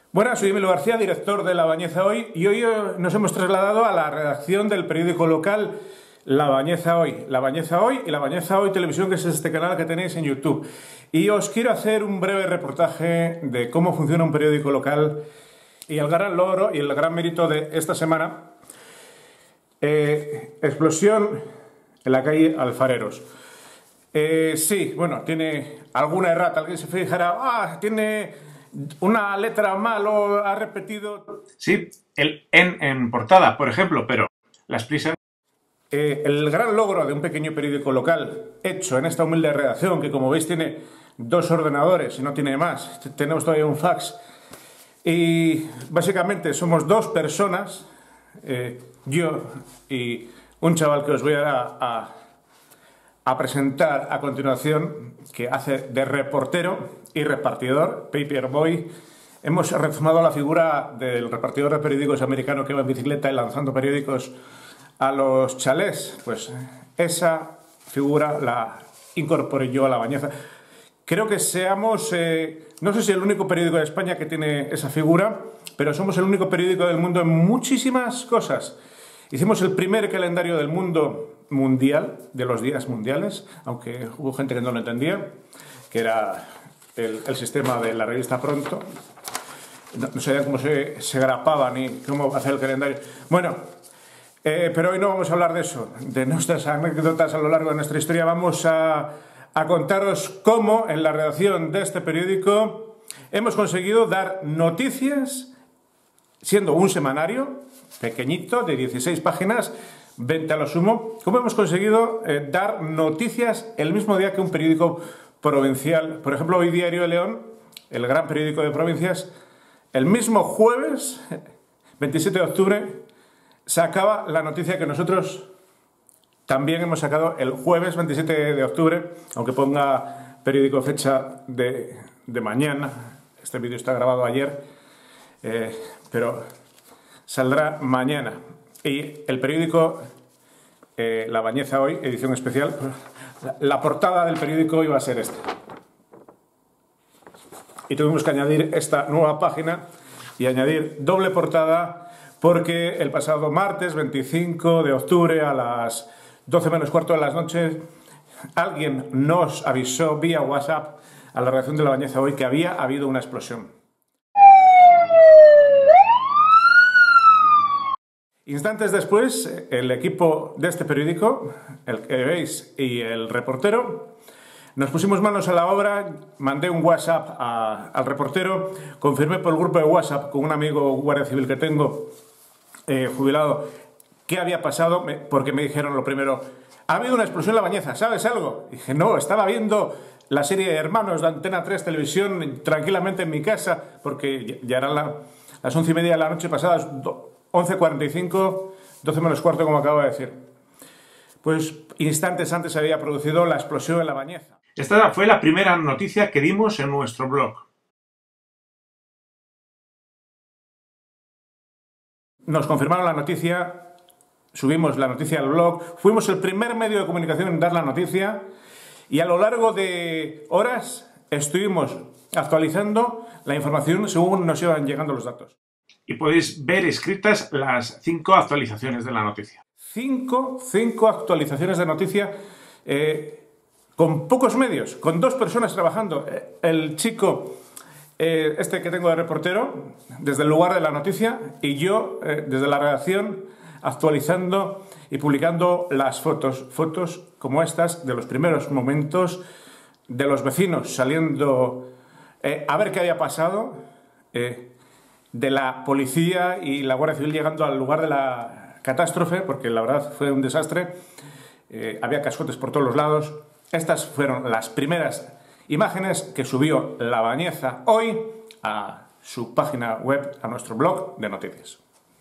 Buenas, soy Emilio García, director de La Bañeza Hoy, y hoy nos hemos trasladado a la redacción del periódico local La Bañeza Hoy. La Bañeza Hoy y La Bañeza Hoy Televisión, que es este canal que tenéis en YouTube. Y os quiero hacer un breve reportaje de cómo funciona un periódico local y el gran logro y el gran mérito de esta semana. Explosión en la calle Alfareros. Sí, bueno, tiene alguna errata. Alguien se fijará, tiene una letra mal o ha repetido. Sí, el en portada, por ejemplo, pero las prisas. El gran logro de un pequeño periódico local hecho en esta humilde redacción, que como veis tiene 2 ordenadores y no tiene más, tenemos todavía un fax, y básicamente somos 2 personas, yo y un chaval que os voy a presentar a continuación, que hace de reportero y repartidor, paperboy. Hemos retomado la figura del repartidor de periódicos americano que va en bicicleta y lanzando periódicos a los chalés. Pues esa figura la incorporé yo a La Bañeza. Creo que seamos, no sé si el único periódico de España que tiene esa figura, pero somos el único periódico del mundo en muchísimas cosas. Hicimos el primer calendario del mundo mundial, de los días mundiales, aunque hubo gente que no lo entendía, que era el sistema de la revista Pronto. No sabían cómo se grapaba ni cómo hacer el calendario. Bueno, pero hoy no vamos a hablar de eso, de nuestras anécdotas a lo largo de nuestra historia. Vamos a contaros cómo en la redacción de este periódico hemos conseguido dar noticias, siendo un semanario pequeñito, de 16 páginas, 20 a lo sumo, cómo hemos conseguido dar noticias el mismo día que un periódico provincial. Por ejemplo, hoy Diario de León, el gran periódico de provincias, el mismo jueves, 27 de octubre, sacaba la noticia que nosotros también hemos sacado el jueves 27 de octubre, aunque ponga periódico fecha de mañana. Este vídeo está grabado ayer, pero saldrá mañana. Y el periódico La Bañeza Hoy, edición especial, la portada del periódico iba a ser esta. Y tuvimos que añadir esta nueva página y añadir doble portada porque el pasado martes 25 de octubre a las 12 menos cuarto de la noche alguien nos avisó vía WhatsApp a la redacción de La Bañeza Hoy que había habido una explosión. Instantes después, el equipo de este periódico, el que veis, y el reportero, nos pusimos manos a la obra. Mandé un WhatsApp al reportero, confirmé por el grupo de WhatsApp con un amigo guardia civil que tengo, jubilado, qué había pasado, porque me dijeron lo primero: ha habido una explosión en La Bañeza, ¿sabes algo? Y dije, no, estaba viendo la serie de Hermanos de Antena 3 Televisión tranquilamente en mi casa, porque ya eran las 11:30 de la noche pasadas, 11:45, 12 menos cuarto, como acabo de decir. Pues instantes antes se había producido la explosión en La Bañeza. Esta fue la primera noticia que dimos en nuestro blog. Nos confirmaron la noticia, subimos la noticia al blog, fuimos el primer medio de comunicación en dar la noticia y a lo largo de horas estuvimos actualizando la información según nos iban llegando los datos. Y podéis ver escritas las 5 actualizaciones de la noticia. 5 actualizaciones de noticia con pocos medios, con 2 personas trabajando. El chico este que tengo de reportero desde el lugar de la noticia y yo desde la redacción actualizando y publicando las fotos como estas de los primeros momentos de los vecinos saliendo a ver qué había pasado, de la policía y la Guardia Civil llegando al lugar de la catástrofe, porque la verdad fue un desastre. Había cascotes por todos los lados. Estas fueron las primeras imágenes que subió La Bañeza Hoy a su página web, a nuestro blog de noticias.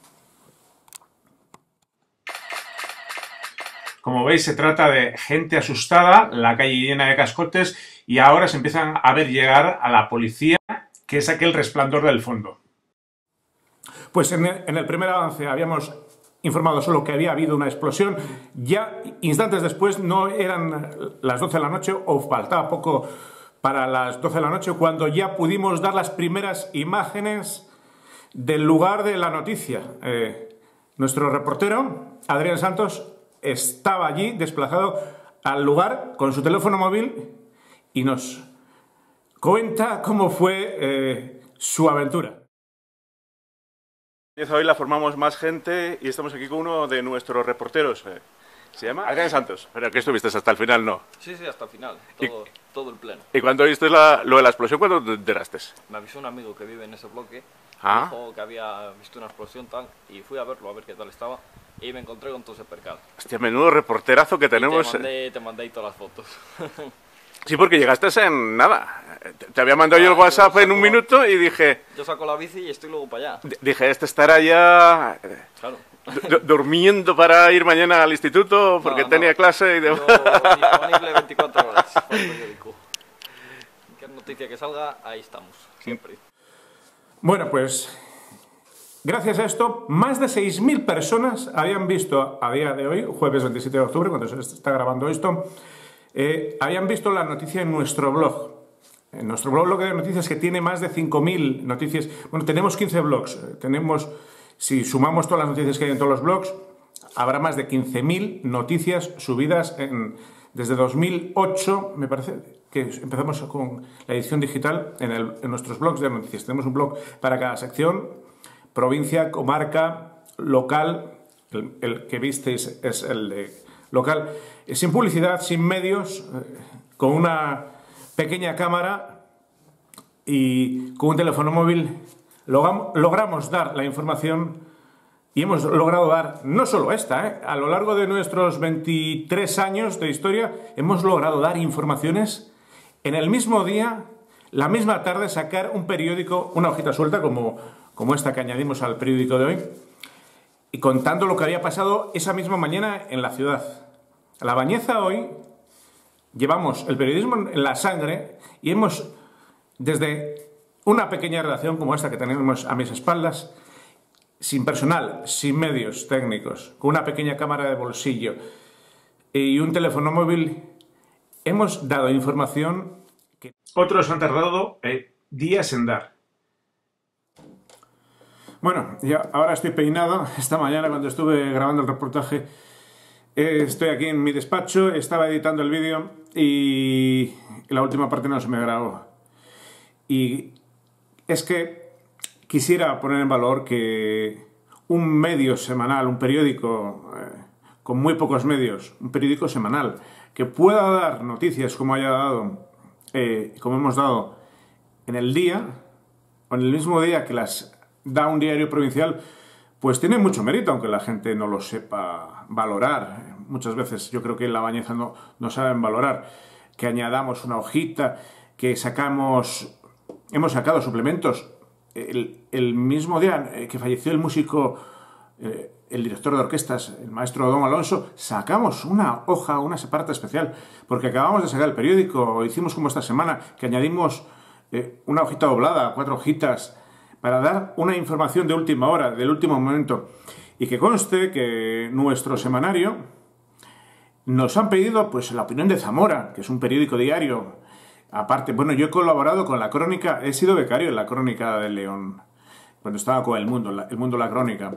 Como veis, se trata de gente asustada, la calle llena de cascotes, y ahora se empiezan a ver llegar a la policía, que es aquel resplandor del fondo. Pues en el primer avance habíamos informado solo que había habido una explosión. Ya instantes después, no eran las 12 de la noche o faltaba poco para las 12 de la noche, cuando ya pudimos dar las primeras imágenes del lugar de la noticia. Nuestro reportero, Adrián Santos, estaba allí desplazado al lugar con su teléfono móvil y nos cuenta cómo fue su aventura. Hoy la formamos más gente y estamos aquí con uno de nuestros reporteros. Se llama Adrián Santos. Pero que estuviste hasta el final, ¿no? Sí, hasta el final. Todo el pleno. ¿Y cuando viste lo de la explosión, cuándo te enteraste? Me avisó un amigo que vive en ese bloque. Ah. Me dijo que había visto una explosión tal y fui a verlo, a ver qué tal estaba. Y me encontré con todo ese percal. Hostia, menudo reporterazo que tenemos. Te mandé ahí todas las fotos. Sí, porque llegaste en nada. Te había mandado yo el WhatsApp en un minuto y dije... Yo saco la bici y estoy luego para allá. Dije, este estará ya... Claro. Durmiendo para ir mañana al instituto porque tenía clase y demás. Disponible 24 horas para el periódico. Cualquier noticia que salga, ahí estamos, siempre. Bueno, pues gracias a esto, más de 6.000 personas habían visto a día de hoy, jueves 27 de octubre, cuando se está grabando esto, habían visto la noticia en nuestro blog. En nuestro blog de noticias, que tiene más de 5.000 noticias. Bueno, tenemos 15 blogs. Si sumamos todas las noticias que hay en todos los blogs, habrá más de 15.000 noticias subidas desde 2008, me parece, que empezamos con la edición digital en nuestros blogs de noticias. Tenemos un blog para cada sección: provincia, comarca, local. El que visteis es el de local, sin publicidad, sin medios, con una pequeña cámara y con un teléfono móvil. Logramos dar la información y hemos logrado dar no solo esta, a lo largo de nuestros 23 años de historia hemos logrado dar informaciones en el mismo día, la misma tarde, sacar un periódico, una hojita suelta como esta que añadimos al periódico de hoy, y contando lo que había pasado esa misma mañana en la ciudad. A La Bañeza hoy llevamos el periodismo en la sangre y hemos, desde una pequeña redacción como esta que tenemos a mis espaldas, sin personal, sin medios técnicos, con una pequeña cámara de bolsillo y un teléfono móvil, hemos dado información que Otros han tardado días en dar. Bueno, ya ahora estoy peinado. Esta mañana, cuando estuve grabando el reportaje, estoy aquí en mi despacho, estaba editando el vídeo y la última parte no se me grabó. Y es que quisiera poner en valor que un medio semanal, un periódico con muy pocos medios, un periódico semanal, que pueda dar noticias como haya dado, como hemos dado en el día, o en el mismo día que las da un diario provincial, pues tiene mucho mérito, aunque la gente no lo sepa valorar. Muchas veces yo creo que en La Bañeza no saben valorar que añadamos una hojita, que hemos sacado suplementos. El mismo día que falleció el músico, el director de orquestas, el maestro Don Alonso, sacamos una hoja, una parte especial, porque acabamos de sacar el periódico, hicimos como esta semana, que añadimos una hojita doblada, 4 hojitas, para dar una información de última hora, del último momento. Y que conste que nuestro semanario nos han pedido pues la opinión de Zamora, que es un periódico diario. Aparte, bueno, yo he colaborado con La Crónica, he sido becario en La Crónica de León, cuando estaba con El Mundo, La Crónica.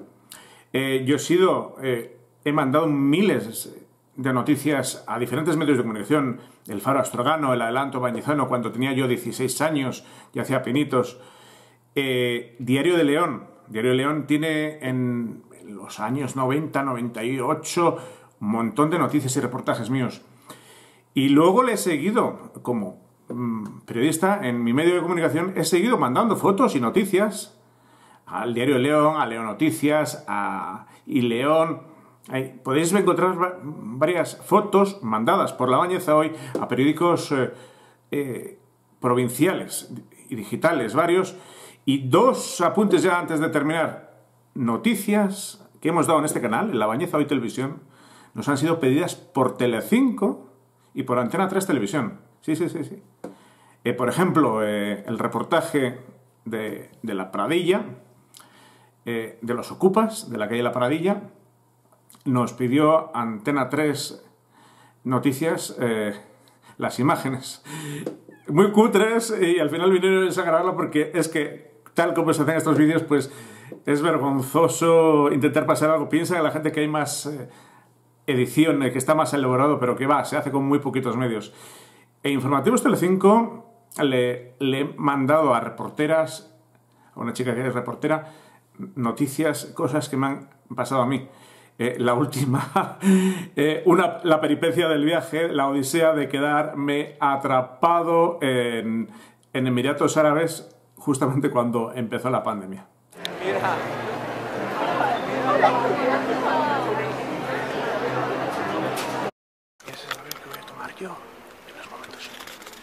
He mandado miles de noticias a diferentes medios de comunicación, El Faro Astrogano, El Adelanto Bañezano, cuando tenía yo 16 años y hacía pinitos. Diario de León tiene en los años 90, 98, un montón de noticias y reportajes míos. Y luego le he seguido, como periodista en mi medio de comunicación, he seguido mandando fotos y noticias al Diario de León, a León Noticias, y León. Podéis encontrar varias fotos mandadas por La Bañeza hoy a periódicos provinciales y digitales, varios. Y 2 apuntes ya antes de terminar. Noticias que hemos dado en este canal, en La Bañeza Hoy Televisión, nos han sido pedidas por Telecinco y por Antena 3 Televisión. Sí. Por ejemplo, el reportaje de La Pradilla, de los ocupas de la calle La Pradilla, nos pidió Antena 3 Noticias las imágenes. Muy cutres, y al final vinieron a grabarlo porque es que tal como se hacen estos vídeos, pues es vergonzoso intentar pasar algo. Piensa que la gente que hay más edición, que está más elaborado, pero que va, se hace con muy poquitos medios. En Informativos Telecinco le he mandado a reporteras, a una chica que es reportera, noticias, cosas que me han pasado a mí. La última, la peripecia del viaje, la odisea de quedarme atrapado en Emiratos Árabes justamente cuando empezó la pandemia. Mira. ¿Quieres saber qué voy a tomar yo en los momentos?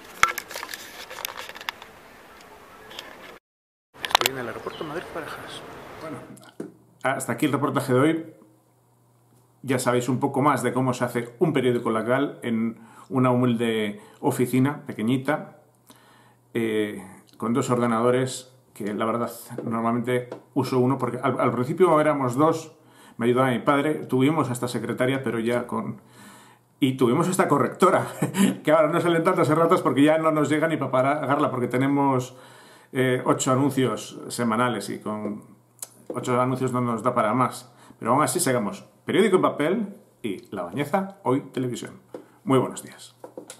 Estoy en el aeropuerto Madrid-Barajas. Bueno, hasta aquí el reportaje de hoy. Ya sabéis un poco más de cómo se hace un periódico local en una humilde oficina pequeñita, con 2 ordenadores, que la verdad normalmente uso uno, porque al principio éramos 2, me ayudaba mi padre, tuvimos hasta secretaria, pero ya con... Y tuvimos esta correctora, que ahora no salen tantas erratas porque ya no nos llega ni para pagarla, porque tenemos 8 anuncios semanales y con 8 anuncios no nos da para más. Pero aún así seguimos periódico en papel y La Bañeza, Hoy Televisión. Muy buenos días.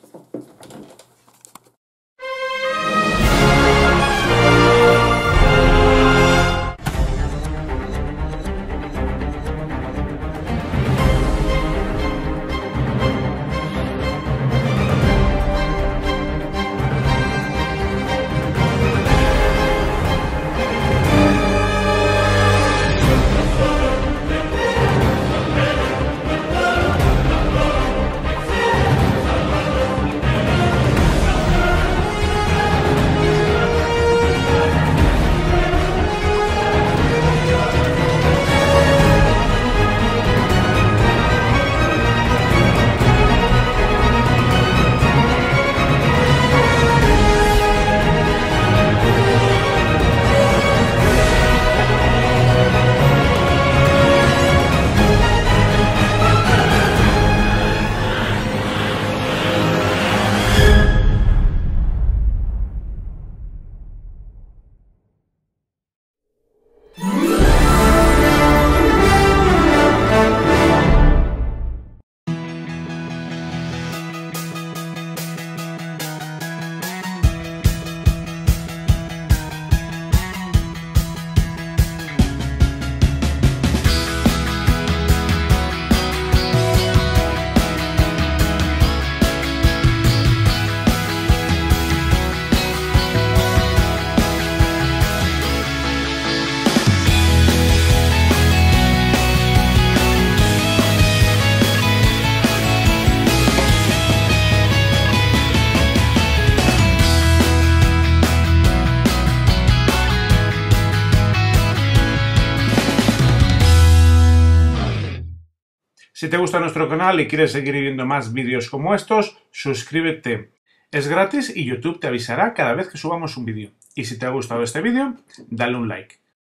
Si te gusta nuestro canal y quieres seguir viendo más vídeos como estos, suscríbete. Es gratis y YouTube te avisará cada vez que subamos un vídeo. Y si te ha gustado este vídeo, dale un like.